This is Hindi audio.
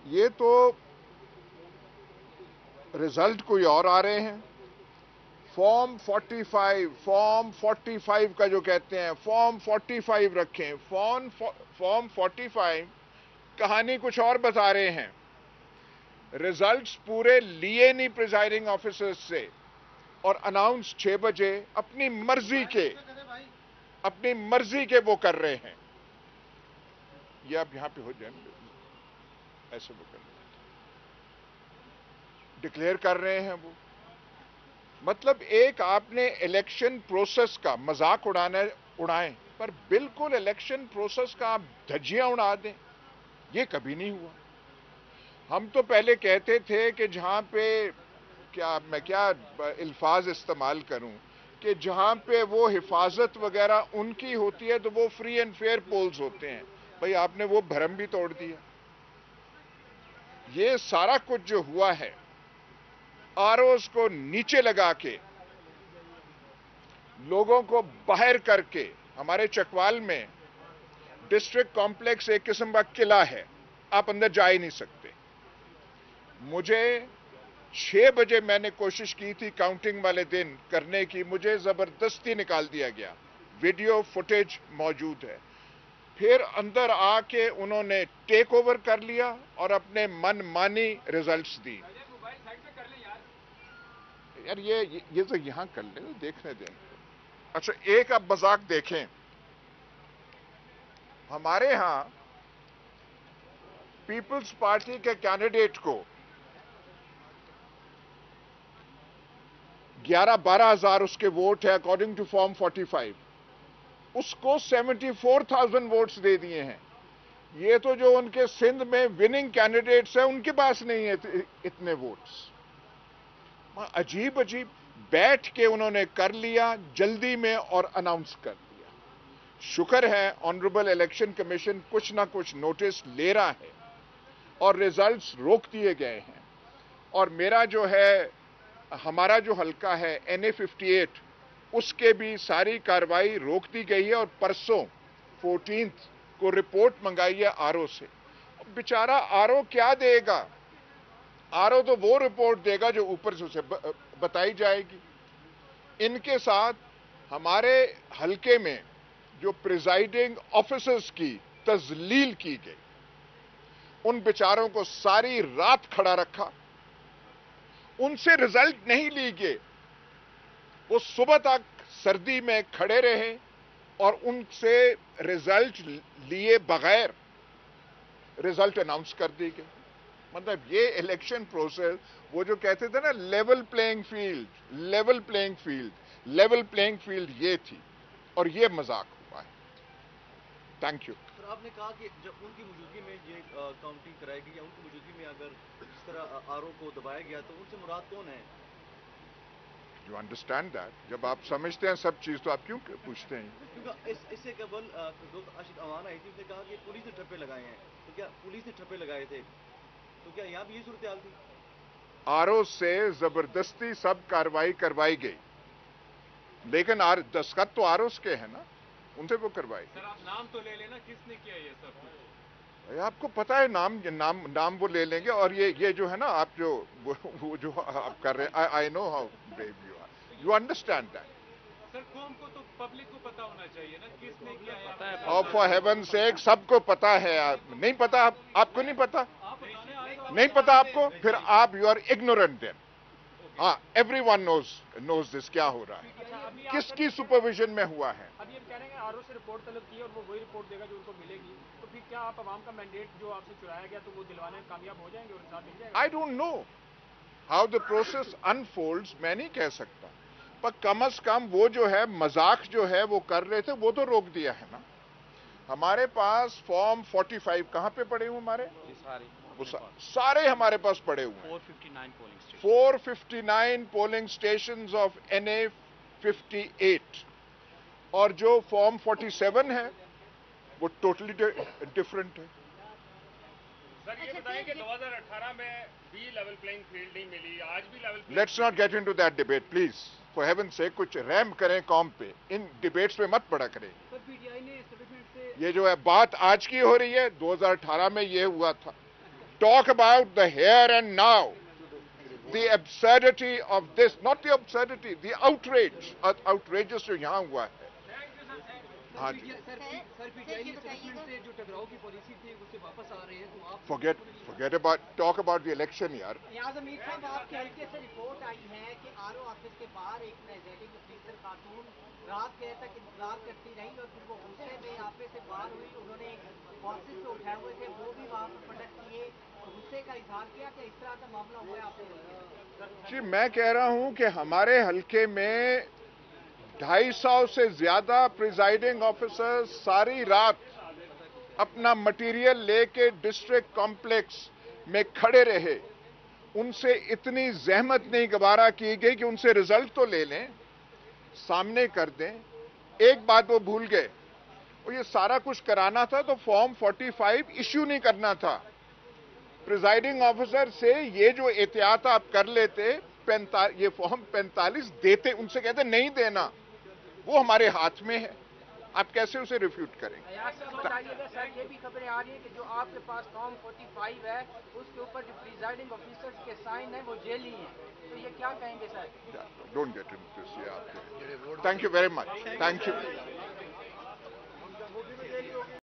ये तो रिजल्ट कोई और आ रहे हैं। फॉर्म 45 का जो कहते हैं, फॉर्म 45 रखें। फॉर्म 45 कहानी कुछ और बता रहे हैं। रिजल्ट्स पूरे लिए नहीं प्रिजाइडिंग ऑफिसर्स से, और अनाउंस 6 बजे अपनी मर्जी के वो कर रहे हैं। ये आप यहां पे हो जाए, ऐसे वो कर डिक्लेयर कर रहे हैं वो। मतलब एक आपने इलेक्शन प्रोसेस का मजाक उड़ाएं, पर बिल्कुल इलेक्शन प्रोसेस का आप धज्जियां उड़ा दें, ये कभी नहीं हुआ। हम तो पहले कहते थे कि जहां पे मैं क्या अल्फाज इस्तेमाल करूं, कि जहां पे वो हिफाजत वगैरह उनकी होती है तो वो फ्री एंड फेयर पोल्स होते हैं। भाई आपने वो भरम भी तोड़ दिया। ये सारा कुछ जो हुआ है, आरओज को नीचे लगा के, लोगों को बाहर करके। हमारे चकवाल में डिस्ट्रिक्ट कॉम्प्लेक्स एक किस्म का किला है, आप अंदर जा ही नहीं सकते। मुझे 6 बजे मैंने कोशिश की थी काउंटिंग वाले दिन करने की, मुझे जबरदस्ती निकाल दिया गया। वीडियो फुटेज मौजूद है। फिर अंदर आके उन्होंने टेक ओवर कर लिया और अपने मनमानी रिजल्ट्स दी। यार ये तो यहां कर ले, देखने दें। अच्छा, एक अब मजाक देखें। हमारे यहां पीपल्स पार्टी के कैंडिडेट को 11-12 हजार उसके वोट है अकॉर्डिंग टू फॉर्म 45। उसको 74,000 वोट्स दे दिए हैं। ये तो जो उनके सिंध में विनिंग कैंडिडेट्स हैं उनके पास नहीं है इतने वोट्स। अजीब अजीब बैठ के उन्होंने कर लिया जल्दी में और अनाउंस कर दिया। शुक्र है ऑनरेबल इलेक्शन कमीशन कुछ ना कुछ नोटिस ले रहा है और रिजल्ट्स रोक दिए गए हैं। और मेरा जो है, हमारा जो हलका है NA 58, उसके भी सारी कार्रवाई रोक दी गई है और परसों 14 को रिपोर्ट मंगाई है आरओ से। बेचारा आरओ क्या देगा? आरओ तो वो रिपोर्ट देगा जो ऊपर से उसे बताई जाएगी। इनके साथ हमारे हलके में जो प्रिजाइडिंग ऑफिसर्स की तजलील की गई, उन बेचारों को सारी रात खड़ा रखा, उनसे रिजल्ट नहीं ली गए। वो सुबह तक सर्दी में खड़े रहे और उनसे रिजल्ट लिए बगैर रिजल्ट अनाउंस कर दी गई। मतलब ये इलेक्शन प्रोसेस, वो जो कहते थे ना लेवल प्लेइंग फील्ड, ये थी और ये मजाक हुआ है। Thank you. सर, आपने कहा कि जब उनकी मौजूदगी में ये काउंटिंग कराई गई या उनकी मौजूदगी में अगर जिस तरह आरओ को दबाया गया तो उनसे मुराद कौन है? You understand that? जब आप समझते हैं सब चीज तो आप क्यों पूछते हैं? क्योंकि इससे कबल आशिक अवान आई थी, उसने कहा कि पुलिस ने ठप्पे लगाए हैं, तो क्या पुलिस ने ठप्पे लगाए थे? तो क्या यहाँ भी यही सूरत हाल थी? आरओ से जबरदस्ती सब कार्रवाई करवाई गई, लेकिन दस्तखत तो आरओ के है ना, उनसे वो करवाई। सर आप नाम तो ले लेना, किसने किया ये सब? आपको पता है नाम वो ले लेंगे। और ये जो है ना, आप वो जो आप कर रहे हैं, I know how brave you are, you understand that. Sir कौम को तो पब्लिक को पता होना चाहिए ना किसने किया है। पता है, और फॉर हेवन सेक सबको पता है। नहीं पता? आपको नहीं पता? नहीं पता आपको? फिर आप यू आर इग्नोरेंट देन। हाँ, एवरीवन नोज दिस क्या हो रहा है, किसकी सुपरविजन में हुआ है। अब ये कह रहे हैं आरओ से रिपोर्ट तलब की और वो वही रिपोर्ट देगा जो उनको मिलेगी, तो फिर क्या आप आवाम का मैंडेट जो आपसे चुराया गया तो वो दिलवाने में कामयाब हो जाएंगे और इंसाफ मिल जाएगा? I don't know how the process unfolds, मैं नहीं कह सकता, पर कम से कम वो जो है मजाक जो है वो कर रहे थे, वो तो रोक दिया है ना। हमारे पास फॉर्म 45 कहां पे पड़े हुए हमारे? वो सारे हमारे पास पड़े हुए हैं। 459 पोलिंग स्टेशंस ऑफ NA 58। और जो फॉर्म 47 है वो टोटली डिफरेंट है। सर ये बताएं कि 2018 में भी लेवल प्लेइंग फील्ड नहीं मिली, आज भी level. Let's not get into that debate please, for heaven से। कुछ रहम करें कौम पे, इन डिबेट्स में मत पड़ा करें। सर पीटीआई ने सर्टिफिकेट से ये जो है बात आज की हो रही है, 2018 में ये हुआ था। talk about the here and now, the absurdity of this, not the absurdity, the outrageous जो यहाँ हुआ है. हाँ जी. Forget about, talk about the election यार. मीर साहब, आपके हल्के से रिपोर्ट आई है कि आरओ ऑफिस के बाहर एक प्रेजाइडिंग ऑफिसर खातून रात गए तक इंतजार करती रही और फिर वो गुस्से में आपे से बाहर हुई. उन्होंने बॉक्सेस जो उठाए हुए थे वो भी वहां पर पटक किए और गुस्से का इजहार किया कि इस तरह का मामला हुआ है आपके. जी मैं कह रहा हूं कि हमारे हल्के में 250 से ज्यादा प्रिजाइडिंग ऑफिसर्स सारी रात अपना मटेरियल लेके डिस्ट्रिक्ट कॉम्प्लेक्स में खड़े रहे. उनसे इतनी जहमत नहीं गवारा की गई कि उनसे रिजल्ट तो ले लें, सामने कर दें. एक बात वो भूल गए, और ये सारा कुछ कराना था तो फॉर्म 45 इश्यू नहीं करना था. प्रिजाइडिंग ऑफिसर से ये जो एहतियात आप कर लेते, ये फॉर्म 45 देते, उनसे कहते नहीं देना, वो हमारे हाथ में है. आप कैसे उसे रिफ्यूट करेंगे? सर ये भी खबरें आ रही है कि जो आपके पास फॉर्म 45 है उसके ऊपर जो प्रिजाइडिंग ऑफिसर्स के साइन है वो जेली हैं, तो ये क्या कहेंगे sir? Don't get into this. ये आपके. Thank you very much. Thank you.